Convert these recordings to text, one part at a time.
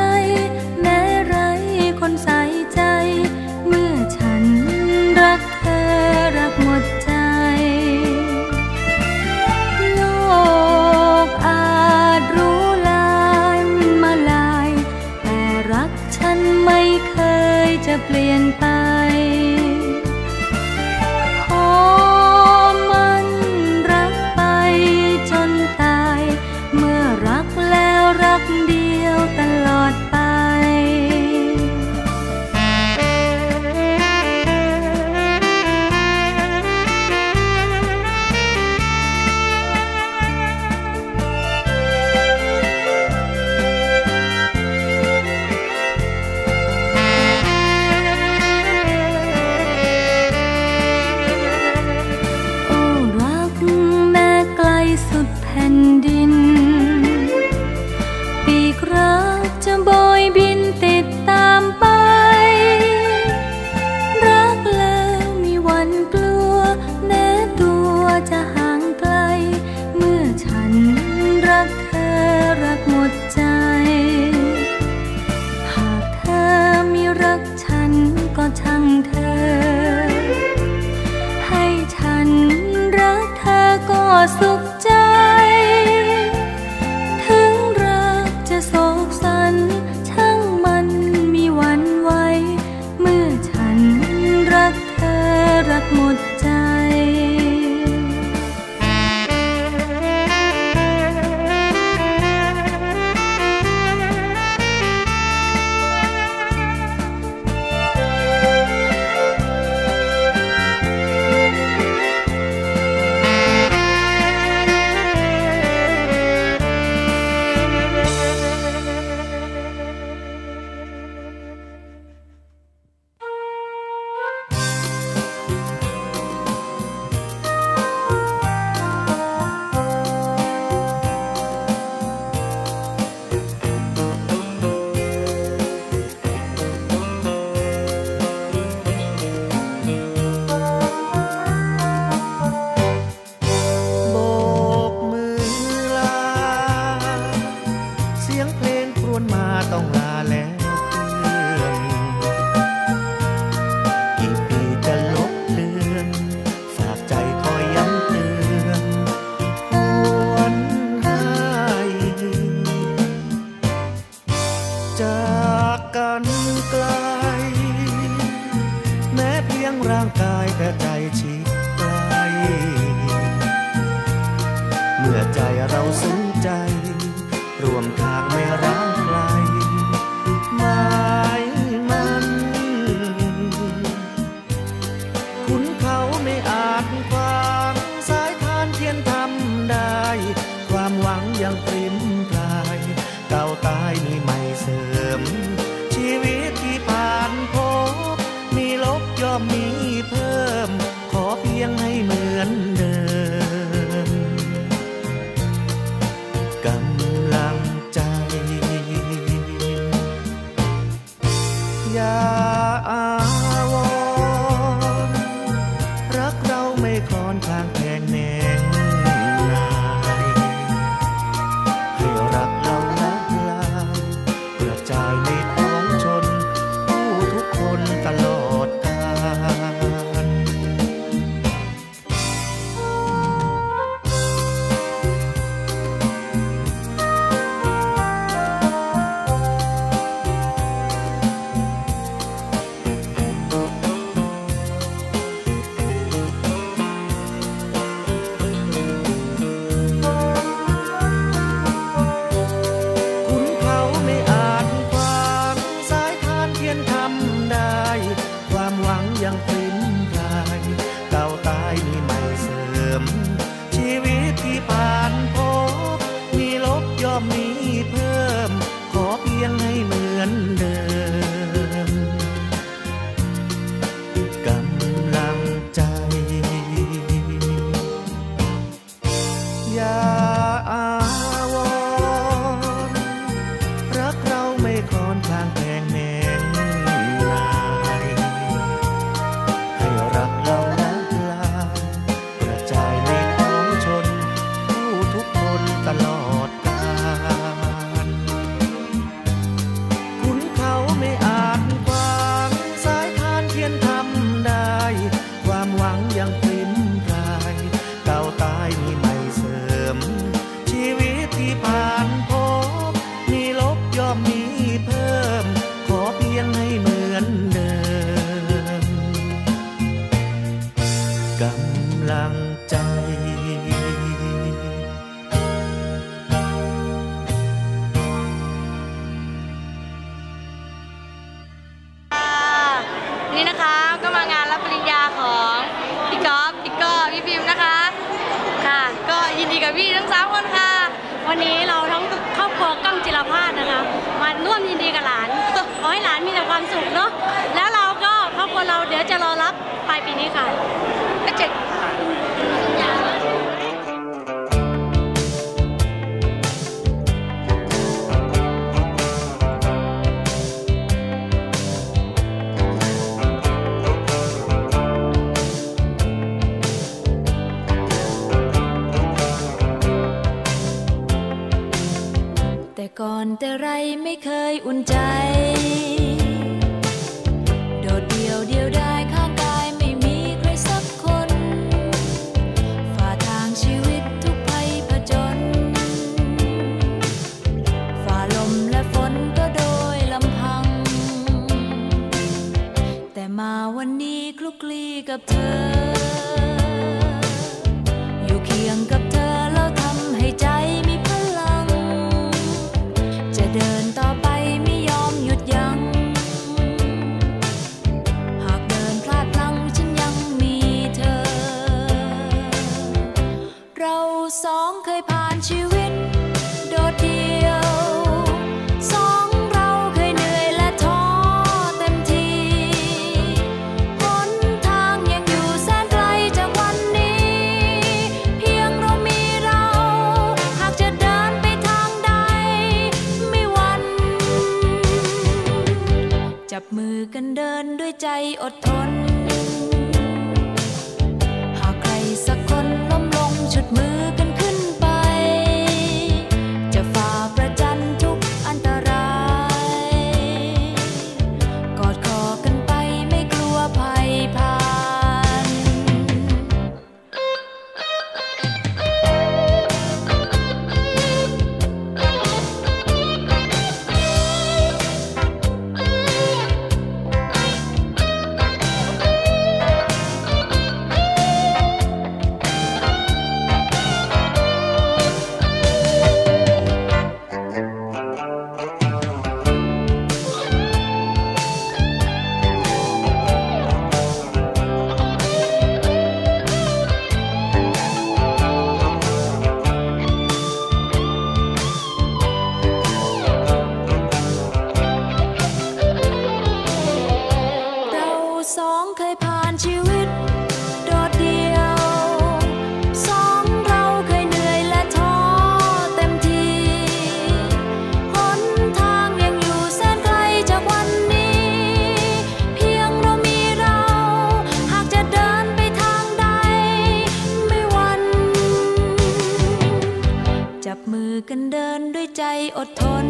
แม้ไรคนใส่ใจเมื่อฉันรักเธอรักหมดใจโลกอาจรู้ลายมาลายแต่รักฉันไม่เคยจะเปลี่ยนไปขอมันรักไปจนตายเมื่อรักแล้วรักเดียวตลอดไปสุดแผ่นดินปีกรักจะโบยบินติดตามไปรักแล้วมีวันกลัวแม้ตัวจะห่างไกลเมื่อฉันรักเธอรักหมดใจหากเธอมีรักฉันก็ช่างเธอให้ฉันรักเธอก็สุขใจถึงรักจะโศกสันช่างมันมีวันไว้เมื่อฉันรักเธอรักหมดใจเพิ่มขอเพียงให้เหมือนเดิมกำลังใจนี่นะคะก็มางานรับปริญญาของพี่ก๊อฟพี่ก้อพี่พิมพ์นะคะค่ะก็ยินดีกับพี่ทั้ง3 คนค่ะวันนี้เราทั้งครอบครัวก้องจิรพาสนะคะมาร่วมยินดีกับหลานขอให้หลานมีแต่ความสุขเนาะแล้วเราก็ครอบครัวเราเดี๋ยวจะรอรับปลายปีนี้ค่ะก็เจ็ดแต่ก่อนแต่ไรไม่เคยอุ่นใจโดดเดี่ยวเดียวดายข้างกายไม่มีใครสักคนฝ่าทางชีวิตทุกภัยผจญฝ่าลมและฝนก็โดยลำพังแต่มาวันนี้คลุกคลีกับเธออยู่เคียงกับเธอแล้วทำให้ใจมีพลังจะเดินต่อไปไม่ยอมหยุดยั้งหากเดินพลาดพลั้งฉันยังมีเธอเราสองเคยผ่านชีวิตโดดเดี่ยวสองเราเคยเหนื่อยและท้อเต็มทีหนทางยังอยู่แสนไกลจากวันนี้เพียงเรามีเราหากจะเดินไปทางใดไม่หวั่นจับมือกันเดินด้วยใจอดทนหากใครสักคนล้มลงฉุดมือกันขึ้นไปจะฝ่าประจันทุกอันตรายกอดคอกันไปไม่กลัวภัยผ่านเราสองเคยผ่านชีวิตโดดเดี่ยวสองเราเคยเหนื่อยและท้อเต็มทีหนทางยังอยู่แสนไกลจากวันนี้เพียงเรามีเราหากจะเดินไปทางใดไม่หวั่นจับมือกันเดินด้วยใจอดทน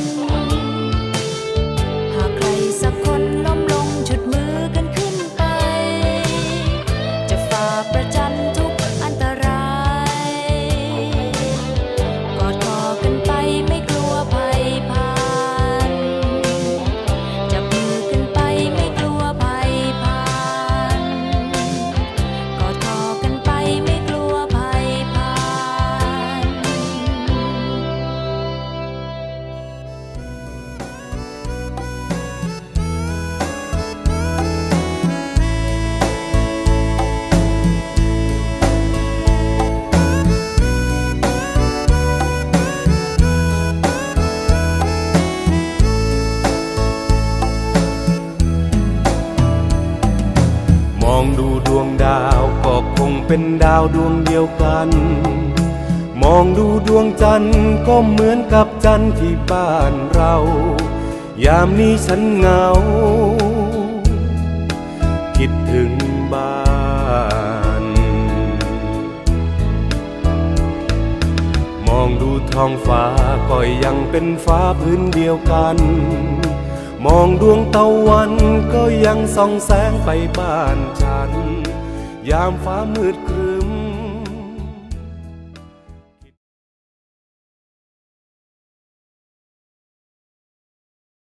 หากใครสักคนล้มลงฉุดมือกันขึ้นไปจะฝ่าประจันทุกอันตรายกอดคอกันไปไม่กลัวภัยผ่านจับมือกันไปไม่กลัวภัยผ่านกอดคอกันไปไม่กลัวภัยผ่านองดูดวงดาวก็คงเป็นดาวดวงเดียวกันมองดูดวงจันทร์ก็เหมือนกับจันทร์ที่บ้านเรายามนี้ฉันเหงาคิดถึงบ้านมองดูท้องฟ้าก็ยังเป็นฟ้าพื้นเดียวกันมองดวงตะวันก็ยังส่องแสงไปบ้านฉันยามฟ้ามืดครึ้ม